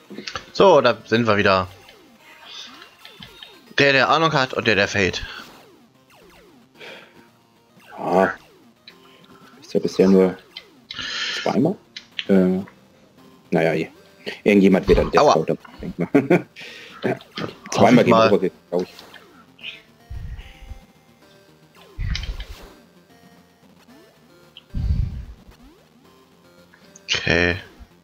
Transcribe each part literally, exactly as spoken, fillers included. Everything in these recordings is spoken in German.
So, da sind wir wieder. Der, der Ahnung hat und der, der fällt. Ja, ist ja bisher nur zweimal. Äh, naja, je. Irgendjemand wird dann Aua. Death denkt man. Ja. Zweimal gegen mal. Obergriff, glaube ich. Okay.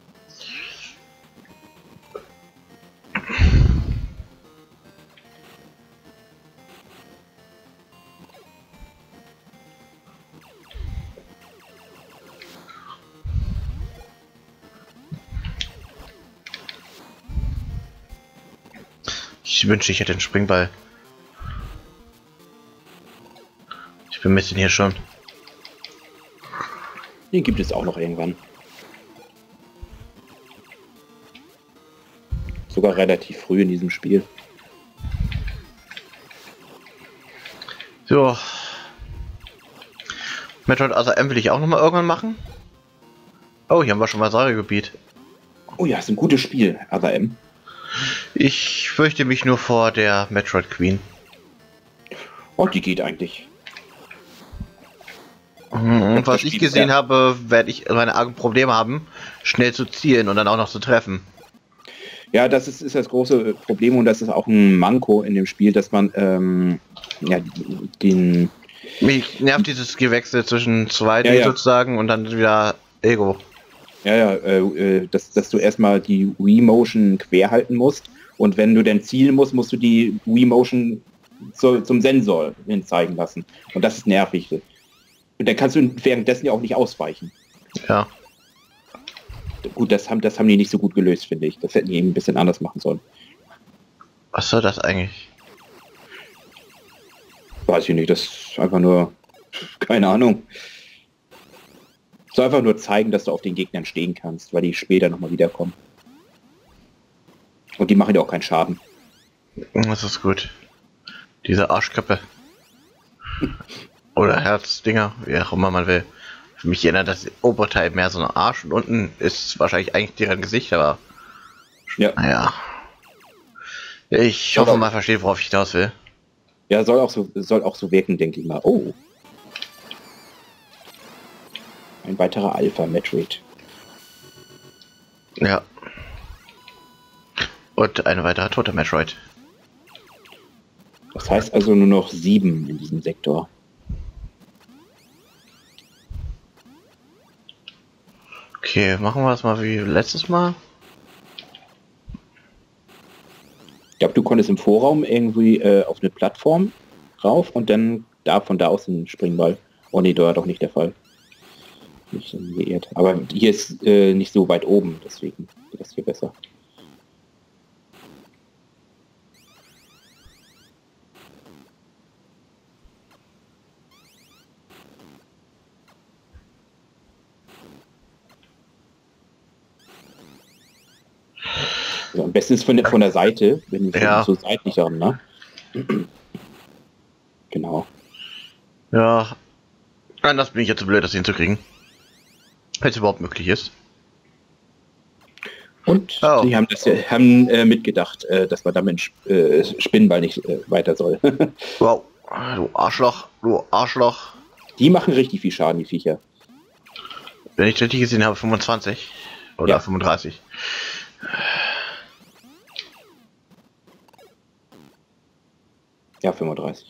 Ich wünschte, ich hätte den Springball. Ich vermisse ihn hier schon. Den gibt es auch noch irgendwann. Sogar relativ früh in diesem Spiel. So. Metroid Other M will ich auch noch mal irgendwann machen. Oh, hier haben wir schon mal Säuregebiet. Oh ja, ist ein gutes Spiel, Other M. Ich fürchte mich nur vor der Metroid Queen. Oh, die geht eigentlich. Und was ich gesehen habe, werde ich meine argen Probleme haben, schnell zu zielen und dann auch noch zu treffen. Ja, das ist, ist das große Problem und das ist auch ein Manko in dem Spiel, dass man ähm, ja, den... Mich nervt dieses Gewechsel zwischen zwei Ja, ja. sozusagen und dann wieder Ego. Ja, ja, äh, äh, dass, dass du erstmal die Wii-Motion quer halten musst und wenn du dann zielen musst, musst du die Wii-Motion zu, zum Sensor hin zeigen lassen. Und das ist nervig. Und dann kannst du währenddessen ja auch nicht ausweichen. Ja. Gut, das haben, das haben die nicht so gut gelöst, finde ich. Das hätten die eben ein bisschen anders machen sollen. Was soll das eigentlich? Weiß ich nicht, das ist einfach nur, keine Ahnung. Soll einfach nur zeigen, dass du auf den Gegnern stehen kannst, weil die später nochmal wiederkommen. Und die machen ja auch keinen Schaden. Das ist gut. Diese Arschköppe. Oder Herzdinger, wie auch immer man will. Für mich erinnert das Oberteil mehr so ein Arsch und unten ist wahrscheinlich eigentlich deren Gesicht, aber Ja. naja. Ich hoffe, man versteht, worauf ich hinaus will. Ja, soll auch so, soll auch so wirken, denke ich mal. Oh. Ein weiterer Alpha-Metroid. Ja. Und ein weiterer toter Metroid. Das heißt also nur noch sieben in diesem Sektor. Okay, machen wir es mal wie letztes Mal. Ich glaube, du konntest im Vorraum irgendwie äh, auf eine Plattform rauf und dann da von da aus den Springball. Oh nee, da war doch nicht der Fall. Nicht so geirrt. Aber hier ist äh, nicht so weit oben, deswegen geht das hier besser. Also am besten ist von der, von der Seite, wenn wir Ja. so seitlich haben, ne? Genau. Ja. Anders bin ich jetzt zu blöd, das hinzukriegen. Wenn es überhaupt möglich ist. Und Oh. die haben das ja, haben äh, mitgedacht, äh, dass man damit äh, Spinnenball nicht äh, weiter soll. Wow. Du Arschloch, du Arschloch. Die machen richtig viel Schaden, die Viecher. Wenn ich richtig gesehen habe, fünfundzwanzig. Oder Ja. fünfunddreißig. Ja, fünfunddreißig.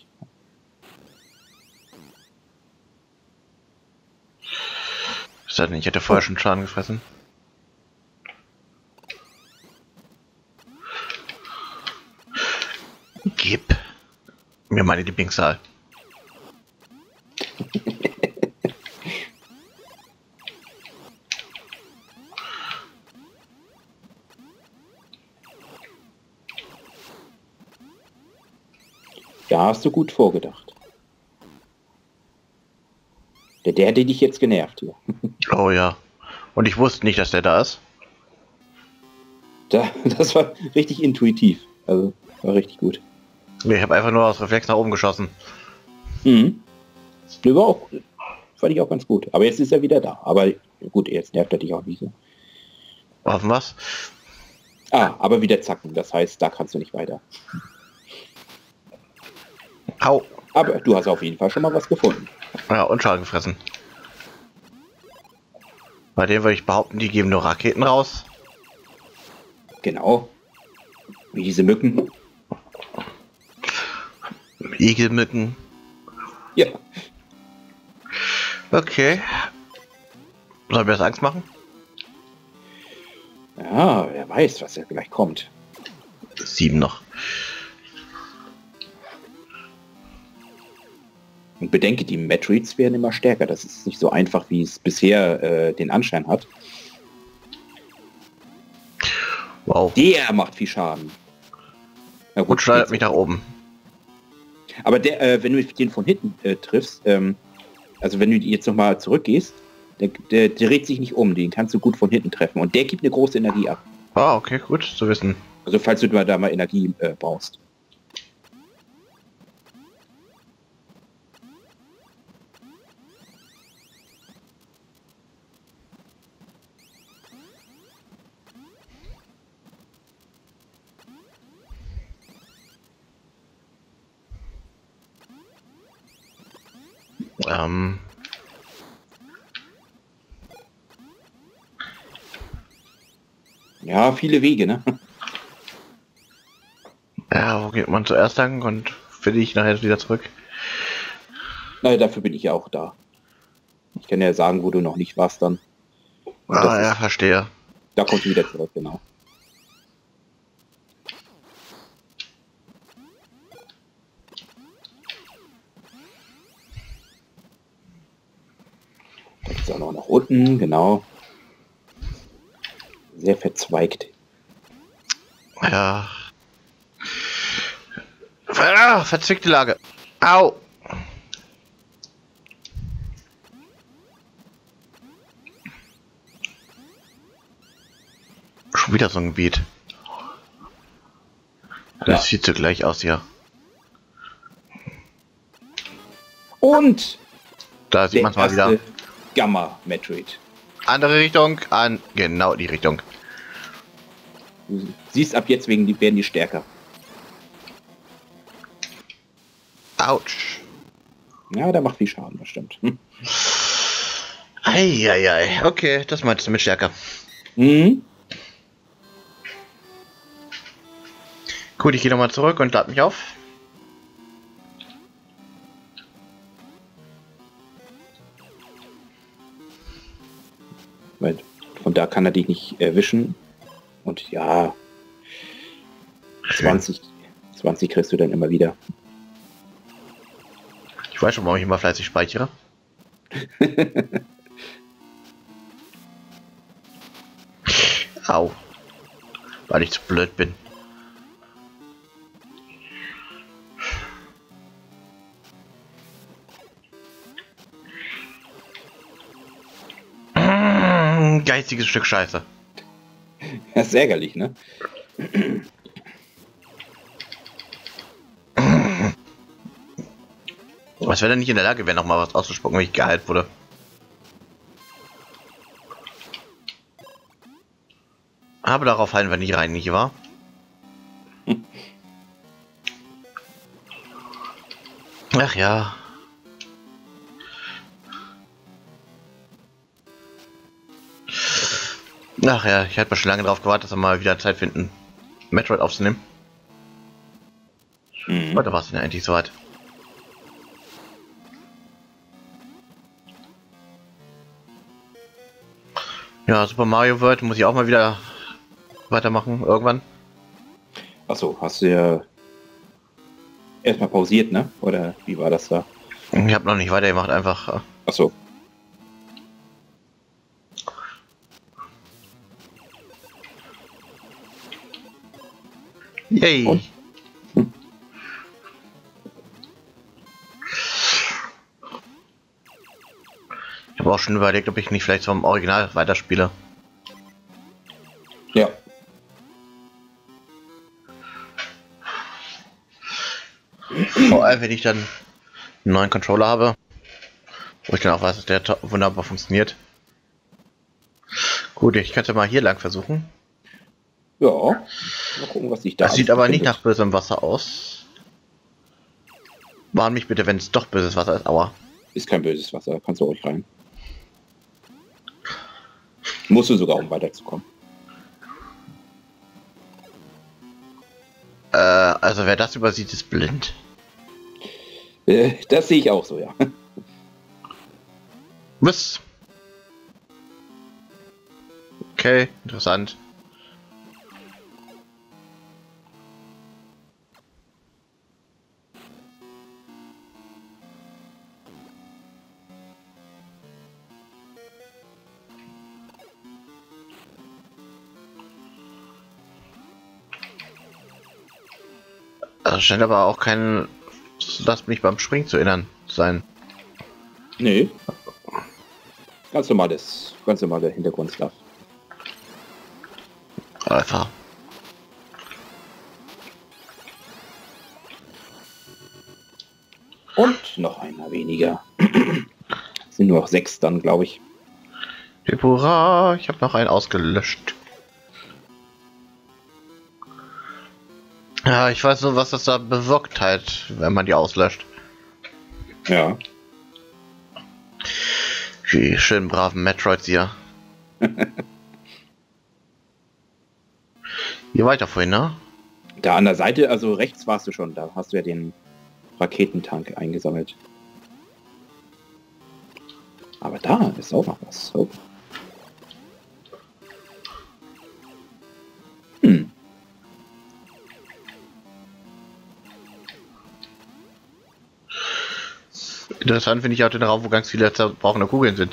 Ist das nicht? Ich hätte vorher schon Schaden gefressen. Gib mir meine Lieblingszahl. Da hast du gut vorgedacht. Der, der hätte dich jetzt genervt hier. Oh ja. Und ich wusste nicht, dass der da ist. Da, das war richtig intuitiv. Also war richtig gut. Nee, ich habe einfach nur aus Reflex nach oben geschossen. Mhm. Der war auch, fand ich auch ganz gut. Aber jetzt ist er wieder da. Aber gut, jetzt nervt er dich auch nicht so. Hoffen was? Ah, aber wieder Zacken. Das heißt, da kannst du nicht weiter. Au. Aber du hast auf jeden Fall schon mal was gefunden. Ja, und Schaden gefressen. Bei dem würde ich behaupten, die geben nur Raketen raus. Genau. Wie diese Mücken. Igelmücken. Ja. Okay. Sollen wir das Angst machen? Ja, wer weiß, was ja gleich kommt. Sieben noch. Und bedenke, die Metroids werden immer stärker. Das ist nicht so einfach, wie es bisher äh, den Anschein hat. Wow. Der macht viel Schaden. Na Gut, schneidet mich nach oben. Aber der, äh, wenn du den von hinten äh, triffst, ähm, also wenn du jetzt nochmal zurückgehst, der, der, der dreht sich nicht um, den kannst du gut von hinten treffen. Und der gibt eine große Energie ab. Ah, okay, gut zu wissen. Also falls du da mal Energie äh, brauchst. Ähm. Ja, viele Wege, ne? Ja, wo geht man zuerst lang und finde ich nachher wieder zurück? Naja, dafür bin ich ja auch da. Ich kann ja sagen, wo du noch nicht warst dann. Und Ah, ja, ist, verstehe. da kommst du wieder zurück, genau. Da geht es auch noch nach unten, genau. Sehr verzweigt. Ja. Ah, verzwickte Lage. Au. Schon wieder so ein Gebiet. Das Ja. sieht so gleich aus hier. Und Da sieht man es mal wieder. erste Gamma Metroid. Andere Richtung, an genau die Richtung. Du siehst ab jetzt, wegen die werden die stärker. Autsch. Ja, der macht viel Schaden, das stimmt. Hm. Eieiei. Okay, das meinst du mit stärker. Mhm. Gut, ich gehe nochmal zurück und lade mich auf. Weil von da kann er dich nicht erwischen. Und ja, zwanzig, zwanzig kriegst du dann immer wieder. Ich weiß schon, warum ich immer fleißig speichere. Au. Weil ich zu blöd bin. Mm, geistiges Stück Scheiße. Das ist ärgerlich, ne? Was wäre denn nicht in der Lage, wäre noch mal was auszuspucken, wenn ich geheilt wurde? Aber darauf fallen wir nicht rein, nicht wahr? Ach ja. Ach ja, ich hatte mal schon lange darauf gewartet, dass wir mal wieder Zeit finden, Metroid aufzunehmen. Mhm. Heute war es denn endlich soweit. Ja, Super Mario World muss ich auch mal wieder weitermachen, irgendwann. Achso, hast du ja erstmal pausiert, ne? Oder wie war das da? Ich habe noch nicht weitergemacht, einfach. Achso. Yay! Und? Hm. Ich habe auch schon überlegt, ob ich nicht vielleicht vom Original weiterspiele. Ja. Vor allem, wenn ich dann einen neuen Controller habe, wo ich dann auch weiß, dass der wunderbar funktioniert. Gut, ich könnte mal hier lang versuchen. Ja, mal gucken, was ich da. Das sieht aber nicht nach bösem Wasser aus. Warn mich bitte, wenn es doch böses Wasser ist. Aua. Ist kein böses Wasser, kannst du ruhig rein. Musst du sogar, um weiterzukommen. Äh, also wer das übersieht, ist blind. Äh, das sehe ich auch so, ja. Was? Okay, interessant. Das scheint aber auch kein, lass mich beim Springen zu erinnern sein. Nee. Ganz normales, ganz normale Hintergrundstuff. Einfach. Und noch einer weniger. Sind nur noch sechs dann, glaube ich. Hurra, ich habe noch einen ausgelöscht. Ja, ich weiß nur, was das da bewirkt halt, wenn man die auslöscht. Ja. Die schönen braven Metroids hier. Hier weiter vorhin, ne? Da an der Seite, also rechts warst du schon, da hast du ja den Raketentank eingesammelt. Aber da ist auch noch was. Oh. Hm. Interessant finde ich auch den Raum, wo ganz viele zerbrauchene Kugeln sind.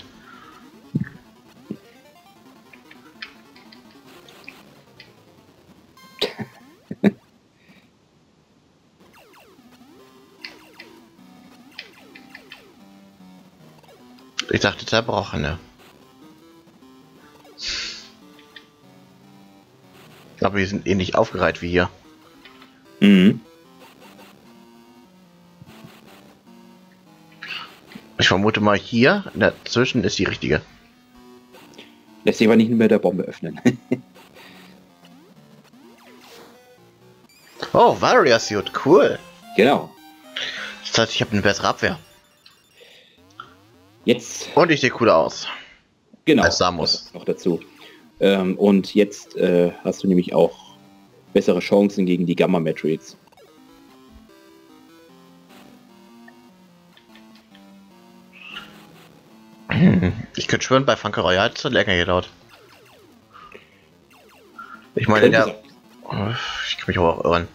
Ich dachte zerbrochene. Aber die sind ähnlich aufgereiht wie hier. Mhm. Ich vermute mal hier, dazwischen ist die richtige. Lässt sich aber nicht mehr der Bombe öffnen. Oh, Varia Suit, cool. Genau. Das heißt, ich habe eine bessere Abwehr. Jetzt. Und ich sehe cooler aus. Genau. Als Samus. Das noch dazu. Ähm, und jetzt äh, hast du nämlich auch bessere Chancen gegen die Gamma Metroids. Ich könnte schwören, bei Funker Royale hat es länger gedauert. Ich meine, der... Ich kann mich auch irren.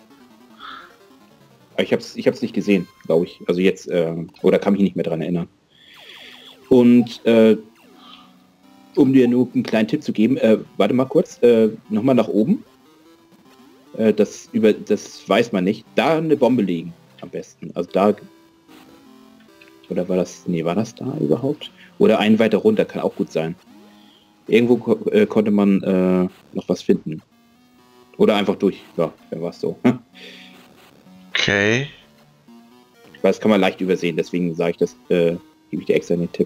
Ich habe es ich hab's nicht gesehen, glaube ich. Also jetzt, äh, oder kann mich nicht mehr dran erinnern. Und äh, um dir nur einen kleinen Tipp zu geben, äh, warte mal kurz, äh, nochmal nach oben. Äh, das, über, das weiß man nicht. Da eine Bombe legen am besten. Also da... Oder war das... Nee, war das da überhaupt? Oder einen weiter runter, kann auch gut sein. Irgendwo ko äh, konnte man äh, noch was finden. Oder einfach durch. Ja, wer war es so. Okay. Weil das kann man leicht übersehen, deswegen sage ich das, äh, gebe ich dir extra den Tipp.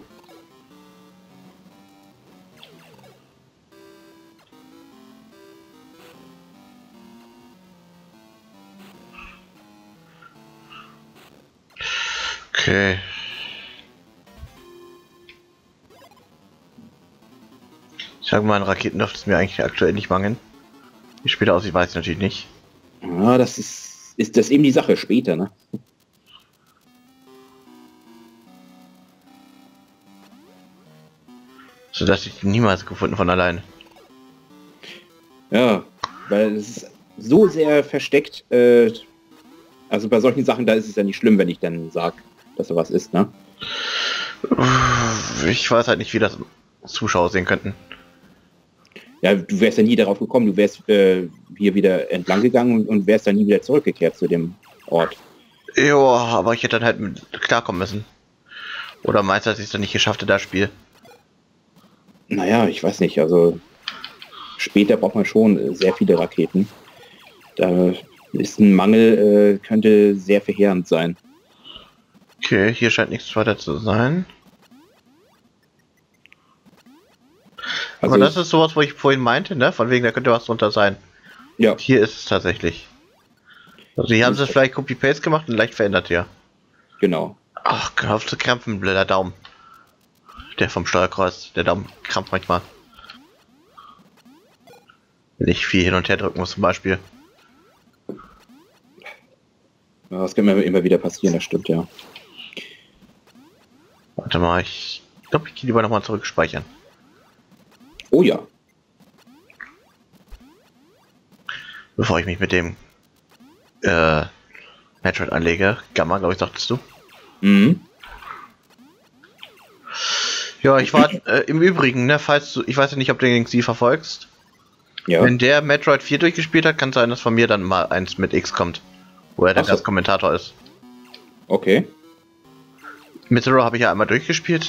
Okay. Ich sage mal, an Raketen dürfte es mir eigentlich aktuell nicht mangeln. Wie später aussieht, weiß ich natürlich nicht. Ja, das ist, ist das eben die Sache später, ne? So dass ich die niemals gefunden von allein. Ja, weil es ist so sehr versteckt. Äh, also bei solchen Sachen, da ist es ja nicht schlimm, wenn ich dann sage, dass da was ist, ne? Ich weiß halt nicht, wie das Zuschauer sehen könnten. Ja, du wärst ja nie darauf gekommen, du wärst äh, hier wieder entlang gegangen und, und wärst dann nie wieder zurückgekehrt zu dem Ort. Ja, aber ich hätte dann halt mit klarkommen müssen. Oder meinst du, dass ich es dann nicht geschafft hätte, das Spiel? Naja, ich weiß nicht, also später braucht man schon sehr viele Raketen. Da ist ein Mangel, äh, könnte sehr verheerend sein. Okay, hier scheint nichts weiter zu sein. Also Aber das ist sowas, wo ich vorhin meinte, ne? Von wegen, da könnte was drunter sein. ja, Hier ist es tatsächlich. Also hier haben sie es vielleicht Copy-Paste gemacht und leicht verändert hier. genau. Ach, hör auf zu krampfen, blöder Daumen. Der vom Steuerkreuz, der Daumen krampft manchmal. Wenn ich viel hin und her drücken muss zum Beispiel. Ja, das kann mir immer wieder passieren, das stimmt, ja. Warte mal, ich glaube, ich gehe lieber nochmal zurück speichern. Oh ja. Bevor ich mich mit dem äh, Metroid anlege. Gamma, glaube ich, sagtest du. Mhm. Ja, ich war äh, im Übrigen, ne, falls du, ich weiß ja nicht, ob du den sie verfolgst. Ja. Wenn der Metroid vier durchgespielt hat, kann sein, dass von mir dann mal eins mit X kommt. Wo er der Ach so. Gastkommentator ist. Okay. Mit Zero habe ich ja einmal durchgespielt.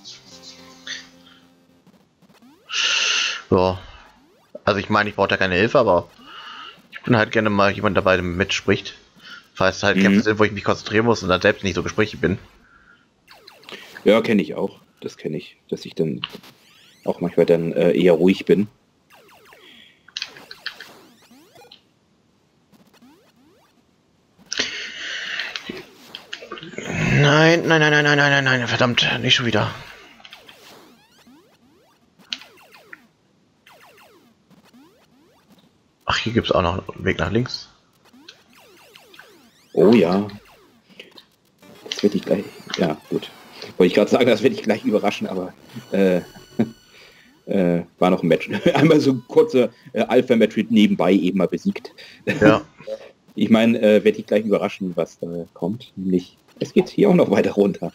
So. Also ich meine, ich brauche da keine Hilfe, aber ich bin halt gerne mal jemand dabei, der mitspricht. Falls halt Mhm. Kämpfe sind, wo ich mich konzentrieren muss und dann selbst nicht so gesprächig bin. Ja, kenne ich auch. Das kenne ich, dass ich dann auch manchmal dann äh, eher ruhig bin. Nein, nein, nein, nein, nein, nein, nein, nein, verdammt, nicht schon wieder. Ach, hier gibt es auch noch einen Weg nach links. Oh ja. Das werde ich gleich. Ja, gut. Wollte ich gerade sagen, das werde ich gleich überraschen, aber äh, äh, war noch ein Match. Einmal so ein kurzer äh, Alpha-Metroid nebenbei eben mal besiegt. Ja. Ich meine, äh, werde ich gleich überraschen, was da kommt. Nämlich, es geht hier auch noch weiter runter.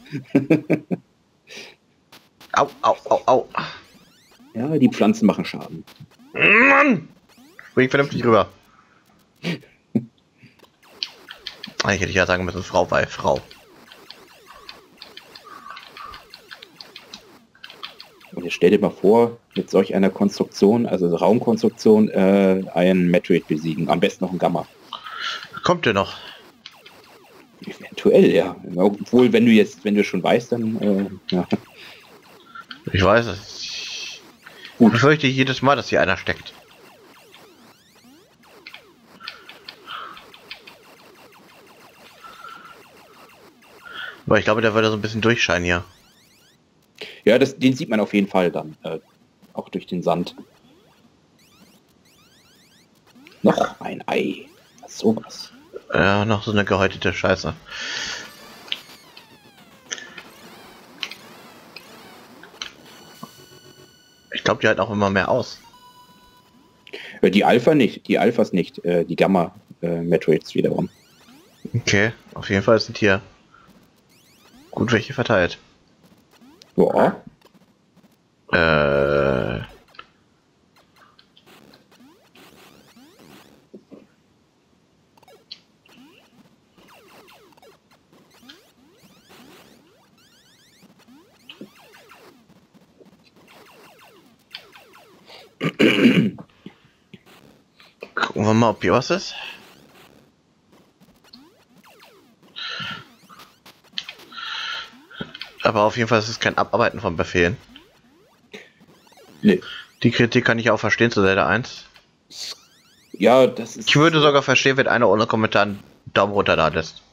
Au, au, au, au. Ja, die Pflanzen machen Schaden. Mann! Spring vernünftig rüber. Ich hätte ja sagen müssen, Frau bei Frau. Und jetzt stell dir mal vor, mit solch einer Konstruktion, also Raumkonstruktion, äh, ein Metroid besiegen. Am besten noch ein Gamma. Kommt der noch? Eventuell, ja. Obwohl, wenn du jetzt, wenn du schon weißt, dann äh, ja. Ich weiß es. Ich Gut. befürchte jedes Mal, dass hier einer steckt. Aber ich glaube, der würde so ein bisschen durchscheinen hier. Ja, das, den sieht man auf jeden Fall dann. Äh, auch durch den Sand. Noch ein Ei. Sowas. Ja, noch so eine gehäutete Scheiße. Ich glaube, die halten auch immer mehr aus. Äh, die Alpha nicht, die Alphas nicht, äh, die Gamma äh, Metroids wiederum. Okay, auf jeden Fall sind hier gut welche verteilt. Ja. Äh. Gucken wir mal, ob hier was ist. Aber auf jeden Fall ist es kein Abarbeiten von Befehlen. Nee. Die Kritik kann ich auch verstehen zu Zelda eins. Ja, das ist. Ich würde sogar verstehen, wenn einer ohne Kommentar einen Daumen runter da lässt.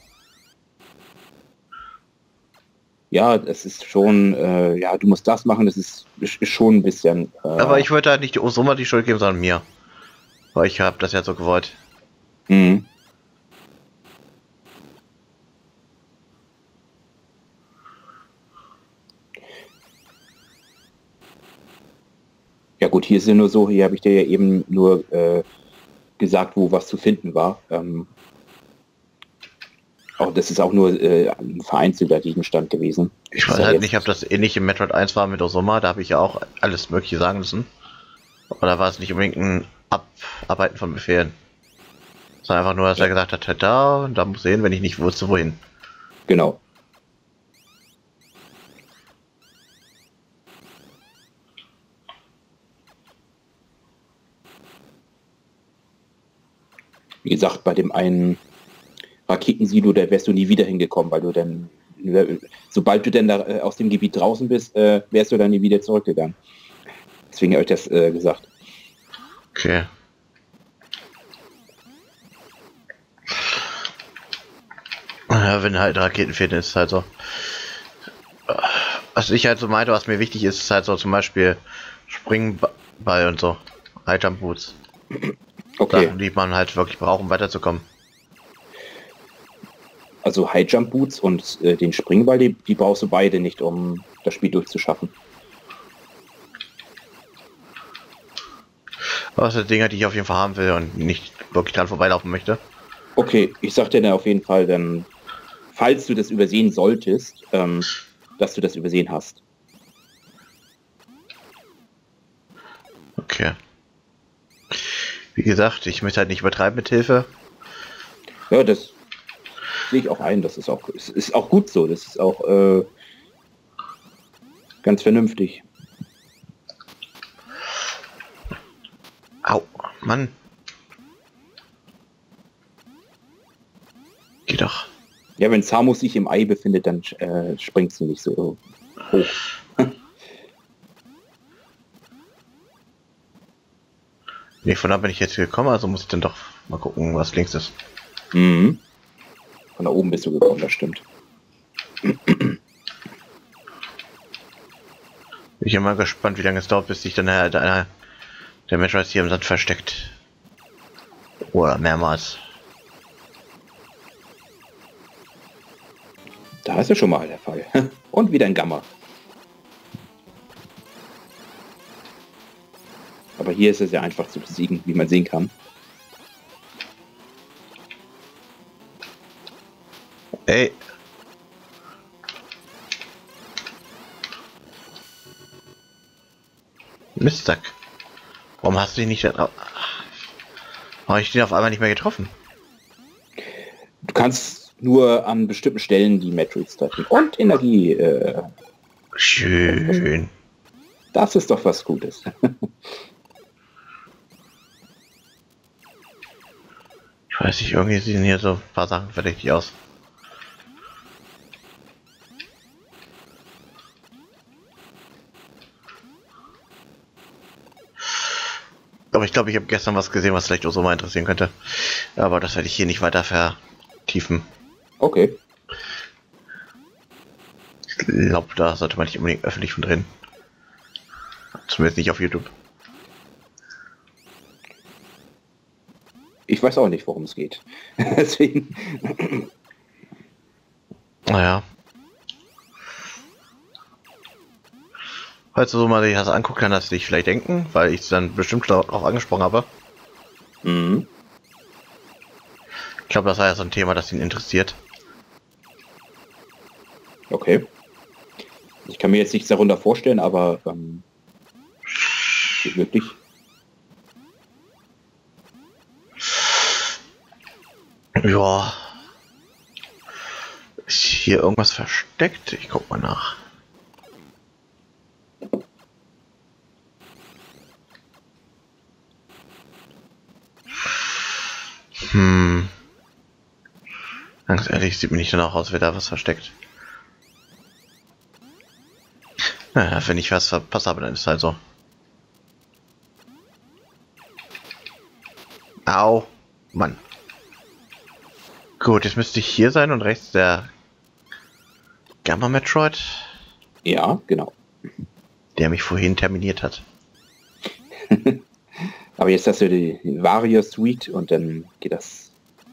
Ja, das ist schon, äh, ja, du musst das machen, das ist, ist schon ein bisschen. Äh, Aber ich würde halt nicht die Osoma die Schuld geben, sondern mir. Weil ich habe das ja so gewollt. Mhm. Ja gut, hier ist ja nur so, hier habe ich dir ja eben nur äh, gesagt, wo was zu finden war. Ähm, auch das ist auch nur äh, ein vereinzelter Gegenstand gewesen. Ich weiß ja halt jetzt- nicht, ob das ähnlich im Metroid eins war mit Osoma, da habe ich ja auch alles mögliche sagen müssen. Oder war es nicht unbedingt ein Abarbeiten von Befehlen? Sondern einfach nur, dass Ja. er gesagt hat, da und da muss sehen, wenn ich nicht wusste, wohin. Genau. Wie gesagt, bei dem einen Raketensilo, da wärst du nie wieder hingekommen, weil du dann, sobald du denn da äh, aus dem Gebiet draußen bist, äh, wärst du dann nie wieder zurückgegangen. Deswegen habe ich das äh, gesagt. Okay. Ja, wenn halt Raketen fehlen, ist es halt so. Was ich halt so meinte, was mir wichtig ist, ist halt so zum Beispiel Springball und so. High Jump Boots. Okay. Sachen, die man halt wirklich braucht, um weiterzukommen. Also High Jump Boots und äh, den Springball, die, die brauchst du beide nicht, um das Spiel durchzuschaffen. Aber das sind Dinge, die ich auf jeden Fall haben will und nicht wirklich dran vorbeilaufen möchte. Okay, ich sag dir dann auf jeden Fall, dann, falls du das übersehen solltest, ähm, dass du das übersehen hast. Okay. Wie gesagt, ich möchte halt nicht übertreiben mit Hilfe. Ja, das sehe ich auch ein. Das ist auch, ist, ist auch gut so. Das ist auch äh, ganz vernünftig. Au, Mann. Geh doch. Ja, wenn Samus sich im Ei befindet, dann äh, springst du nicht so hoch. Nee, von da bin ich jetzt gekommen, also muss ich dann doch mal gucken, was links ist. Mhm. Von da oben bist du gekommen, das stimmt. Ich bin mal gespannt, wie lange es dauert, bis sich dann der, der, der Metroid hier im Sand versteckt. Oder mehrmals. Da ist ja schon mal der Fall. Und wieder ein Gamma. Aber hier ist es ja einfach zu besiegen, wie man sehen kann. Ey. Mistsack. Warum hast du ihn nicht da drauf? Habe ich den auf einmal nicht mehr getroffen? Du kannst nur an bestimmten Stellen die Metroids treffen. Und Energie. Äh, Schön. das ist doch was Gutes. Ich weiß nicht, irgendwie sehen hier so ein paar Sachen verdächtig aus. Aber ich glaube, ich habe gestern was gesehen, was vielleicht auch so mal interessieren könnte. Aber das werde ich hier nicht weiter vertiefen. Okay. Ich glaube, da sollte man nicht unbedingt öffentlich von drin. Zumindest nicht auf YouTube. Ich weiß auch nicht, worum es geht. Deswegen. Naja. Falls du so mal dir das angucken kann, dass dich vielleicht denken, weil ich es dann bestimmt darauf angesprochen habe. Mhm. Ich glaube, das war ja so ein Thema, das ihn interessiert. Okay. Ich kann mir jetzt nichts darunter vorstellen, aber ähm, wirklich. Ja. Ist hier irgendwas versteckt? Ich guck mal nach. Hm. Ganz ehrlich, sieht mir nicht danach aus, wer da was versteckt. Naja, wenn ich was verpasst habe, dann ist es halt so. Au. Mann. Gut, jetzt müsste ich hier sein und rechts der Gamma Metroid, Ja, genau. der mich vorhin terminiert hat. Aber jetzt hast du die Vario Suite und dann geht das.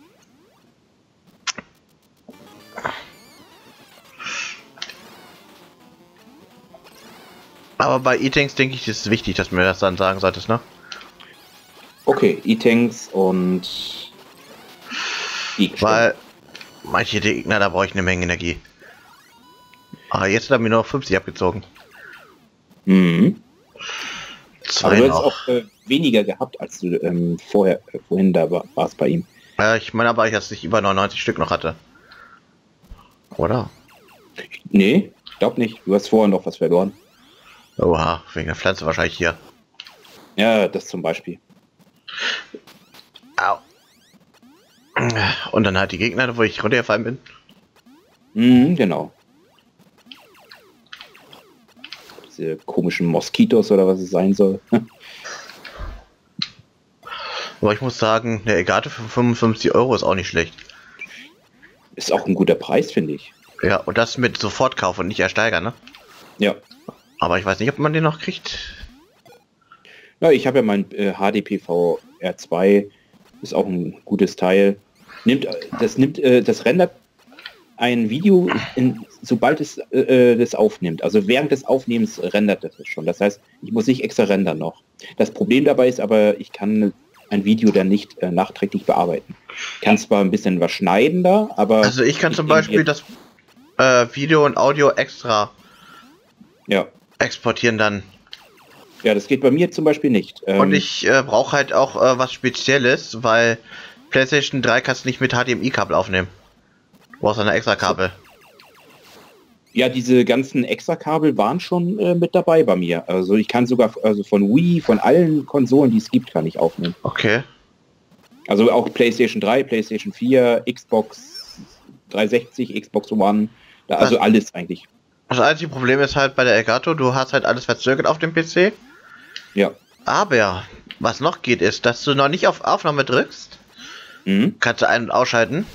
Aber bei E-Tanks denke ich, ist es wichtig, dass du mir das dann sagen solltest, ne? Okay, E-Tanks und Gegenstände. Weil manche Gegner, da brauche ich eine Menge Energie. Aber jetzt hat er mir nur noch fünfzig abgezogen. Mhm. Zwei Aber du hast noch. auch äh, weniger gehabt, als du ähm, vorher äh, vorhin da war, warst bei ihm. Äh, ich meine aber, dass ich über neunundneunzig Stück noch hatte. Oder? Nee, glaub nicht. Du hast vorher noch was verloren. Oha, wegen der Pflanze wahrscheinlich hier. Ja, das zum Beispiel. Au. Und dann halt die Gegner, wo ich runtergefallen bin. Mhm, genau. Diese komischen Moskitos oder was es sein soll. Aber ich muss sagen, eine Elgato für fünfundfünfzig Euro ist auch nicht schlecht. Ist auch ein guter Preis, finde ich. Ja, und das mit Sofortkauf und nicht ersteigern, ne? Ja. Aber ich weiß nicht, ob man den noch kriegt. Ja, ich habe ja mein äh, H D P V R zwei, ist auch ein gutes Teil. Nimmt, das nimmt, äh, das rendert ein Video, in, sobald es äh, das aufnimmt. Also während des Aufnehmens rendert das schon. Das heißt, ich muss nicht extra rendern noch. Das Problem dabei ist aber, ich kann ein Video dann nicht äh, nachträglich bearbeiten. Kann zwar ein bisschen was schneiden da, aber... Also ich kann zum Beispiel das äh, Video und Audio extra ja. exportieren dann. Ja, das geht bei mir zum Beispiel nicht. Ähm, und ich äh, brauche halt auch äh, was Spezielles, weil PlayStation drei kannst du nicht mit H D M I-Kabel aufnehmen. Du brauchst eine extra Kabel. Ja, diese ganzen Extra-Kabel waren schon äh, mit dabei bei mir. Also ich kann sogar also von Wii, von allen Konsolen, die es gibt, kann ich aufnehmen. Okay. Also auch PlayStation drei, PlayStation vier, Xbox dreihundertsechzig, Xbox One, da, also Was? alles eigentlich. Das einzige Problem ist halt bei der Elgato, du hast halt alles verzögert auf dem P C. Ja. Aber was noch geht, ist, dass du noch nicht auf Aufnahme drückst. Mhm. Kannst du ein- und ausschalten.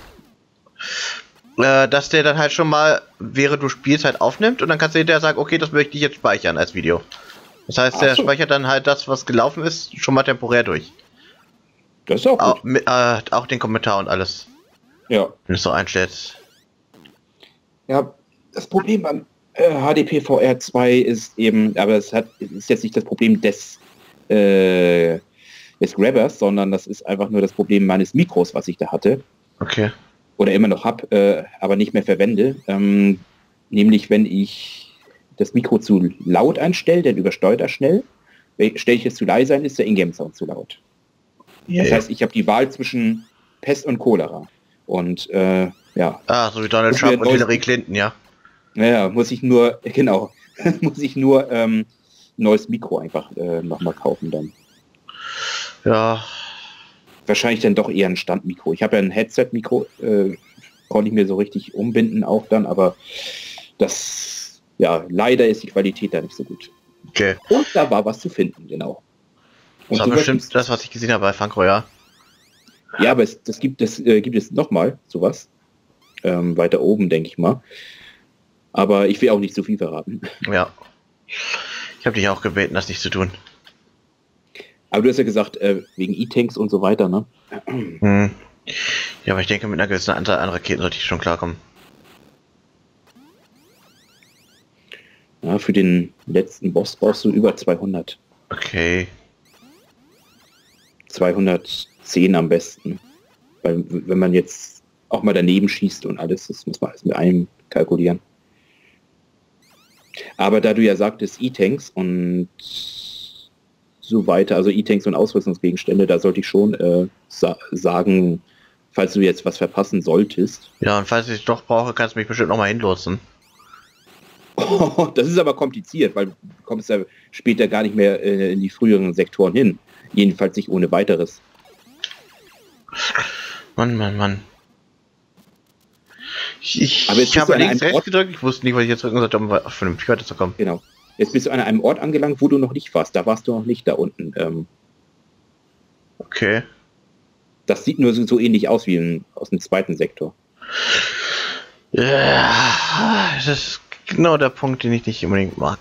Äh, dass der dann halt schon mal, während du spielst, halt aufnimmt und dann kannst du hinterher sagen, okay, das möchte ich jetzt speichern als Video. Das heißt, Ach der so. speichert dann halt das, was gelaufen ist, schon mal temporär durch. Das ist auch gut. Auch, mit, äh, auch den Kommentar und alles, Ja. wenn du es so einstellst. Ja, das Problem beim äh, H D P V R zwei ist eben, aber es hat ist jetzt nicht das Problem des äh, des Grabbers, sondern das ist einfach nur das Problem meines Mikros, was ich da hatte Okay. oder immer noch habe, äh, aber nicht mehr verwende. Ähm, nämlich, wenn ich das Mikro zu laut einstelle, dann übersteuert er schnell. Stelle ich es zu leise ein, ist der Ingame-Sound zu laut. Yeah. Das heißt, ich habe die Wahl zwischen Pest und Cholera. Und äh, ja, Ah, so wie Donald Muss Trump mir und neues- Hillary Clinton, ja. naja, muss ich nur, genau, muss ich nur ähm, neues Mikro einfach äh, nochmal kaufen dann. Ja, Wahrscheinlich dann doch eher ein Standmikro. Ich habe ja ein Headset-Mikro, äh, konnte ich mir so richtig umbinden auch dann, aber das, ja, leider ist die Qualität da nicht so gut. okay. Und da war was zu finden, genau. Das war sowas bestimmt gibt's- das, was ich gesehen habe bei Funko, ja. Ja, aber es, das gibt es, äh, gibt es nochmal sowas. Ähm, weiter oben, denke ich mal. Aber ich will auch nicht zu viel verraten. Ja. Ich habe dich auch gebeten, das nicht zu tun. Aber du hast ja gesagt, äh, wegen E-Tanks und so weiter, ne? Hm. Ja, aber ich denke, mit einer gewissen Anzahl an Raketen sollte ich schon klarkommen. Ja, für den letzten Boss brauchst du über zweihundert. Okay. zweihundertzehn am besten. Weil w- wenn man jetzt auch mal daneben schießt und alles, das muss man alles mit einem kalkulieren. Aber da du ja sagtest E-Tanks und so weiter, also E-Tanks und Ausrüstungsgegenstände, da sollte ich schon äh, sa sagen, falls du jetzt was verpassen solltest. Ja, und falls ich es doch brauche, kannst du mich bestimmt noch mal hinlotsen. Das ist aber kompliziert, weil du kommst ja später gar nicht mehr äh, in die früheren Sektoren hin. Jedenfalls nicht ohne weiteres. Mann, Mann, Mann. Ich, ich, Aber jetzt ich bist habe du an links einem rechts Ort- gedrückt, ich wusste nicht, was ich jetzt drücken sollte, um vernünftig weiterzukommen. Genau. Jetzt bist du an einem Ort angelangt, wo du noch nicht warst. Da warst du noch nicht da unten. Ähm, Okay. das sieht nur so, so ähnlich aus wie in, aus dem zweiten Sektor. Ja, das ist genau der Punkt, den ich nicht unbedingt mag.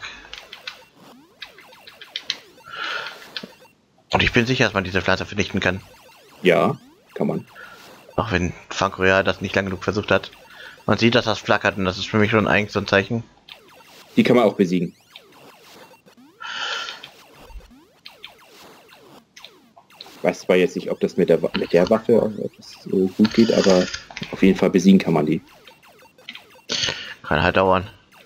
Und ich bin sicher, dass man diese Pflanze vernichten kann. Ja, kann man. Auch wenn Funko ja das nicht lange genug versucht hat. Man sieht, dass das flackert und das ist für mich schon eigentlich so ein Zeichen. Die kann man auch besiegen. Ich weiß zwar jetzt nicht, ob das mit der, Wa- mit der Waffe ob das, äh, gut geht, aber auf jeden Fall besiegen kann man die. Kann halt dauern.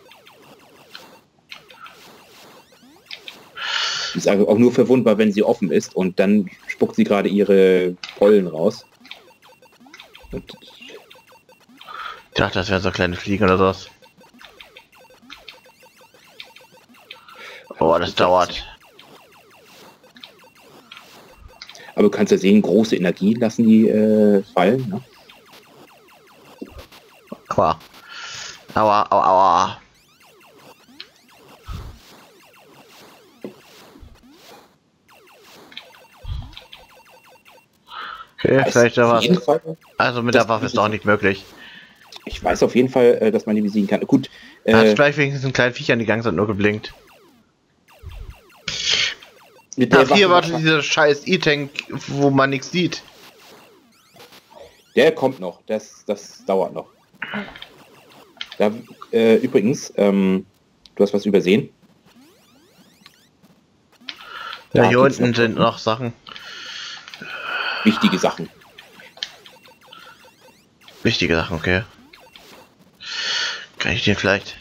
Die ist also auch nur verwundbar, wenn sie offen ist und dann spuckt sie gerade ihre Pollen raus. Und Ich dachte, das wären so kleine Fliegen oder sowas. Oh, das dauert. Aber du kannst ja sehen, große Energien lassen die äh, fallen. Ne? Aua. Aua, aua, aua. Ja, vielleicht auf was. jeden Fall, Also mit das der Waffe ist auch nicht möglich. ich weiß auf jeden Fall, äh, dass man die besiegen kann. Gut, Er hat äh, gleich wenigstens einen kleinen Viechern die ganze Zeit nur geblinkt. mit Ja, der hier Waffe wartet wahrscheinlich- dieser scheiß E-Tank, wo man nichts sieht. Der kommt noch, das, das dauert noch. Da, äh, übrigens, ähm, du hast was übersehen. Ja, Da hier gibt's unten noch sind noch Sachen. wichtige Sachen. Wichtige Sachen, okay. Kann ich den vielleicht?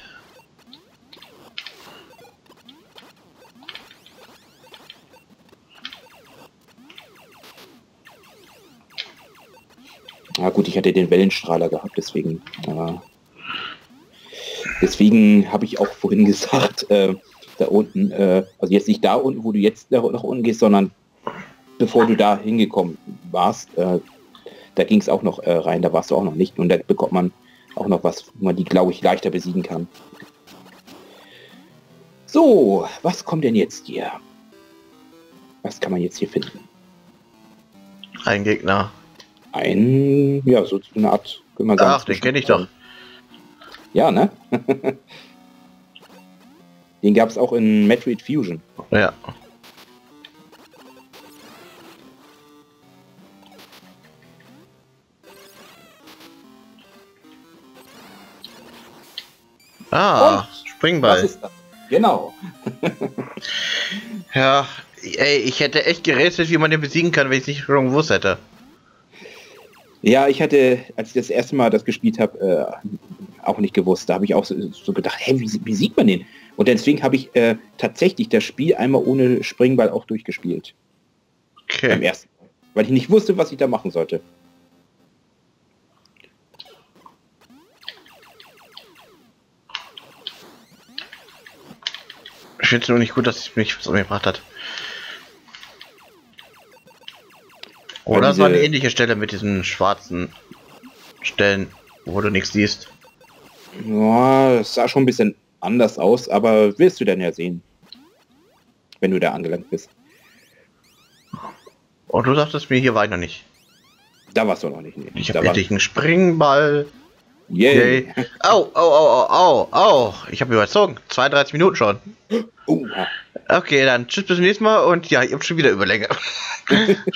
Na gut, ich hatte den Wellenstrahler gehabt, deswegen. Äh, deswegen habe ich auch vorhin gesagt, äh, da unten, äh, also jetzt nicht da unten, wo du jetzt nach, nach unten gehst, sondern bevor du da hingekommen warst, äh, da ging es auch noch äh, rein, da warst du auch noch nicht. Und da bekommt man auch noch was, wo man die, glaube ich, leichter besiegen kann. So, was kommt denn jetzt hier? Was kann man jetzt hier finden? Ein Gegner. Ein, ja, so eine Art, kann man sagen. Ach, den kenne ich doch. Ja, ne? Den gab es auch in Metroid Fusion. Ja. Ah, Was Springball. ist das? Genau. Ja, ey, ich hätte echt gerätselt, wie man den besiegen kann, wenn ich es nicht schon gewusst hätte. Ja, ich hatte, als ich das erste Mal das gespielt habe, äh, auch nicht gewusst. Da habe ich auch so, so gedacht, hey, wie, wie sieht man den? Und deswegen habe ich äh, tatsächlich das Spiel einmal ohne Springball auch durchgespielt. Beim Okay. ersten Mal. Weil ich nicht wusste, was ich da machen sollte. Ich finde es nur nicht gut, dass es mich was umgebracht hat. Weil Oder es war eine diese- ähnliche Stelle mit diesen schwarzen Stellen, wo du nichts siehst. Ja, es sah schon ein bisschen anders aus, aber wirst du dann ja sehen. Wenn du da angelangt bist. Und du sagtest mir, hier war ich noch nicht. Da warst du noch nicht. Nee. Ich da habe war, endlich einen Springball. yay. Yay. Au, au, au, au, au, au. Ich habe überzogen. zweiunddreißig Minuten schon. Oh, ja. Okay, dann tschüss bis zum nächsten Mal und ja, ihr habt schon wieder Überlänge.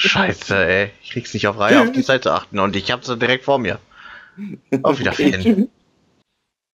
Scheiße, ey. Ich krieg's nicht auf Reihe, auf die Zeit zu achten und ich hab sie direkt vor mir. Auf Wiedersehen. Okay, tschüss.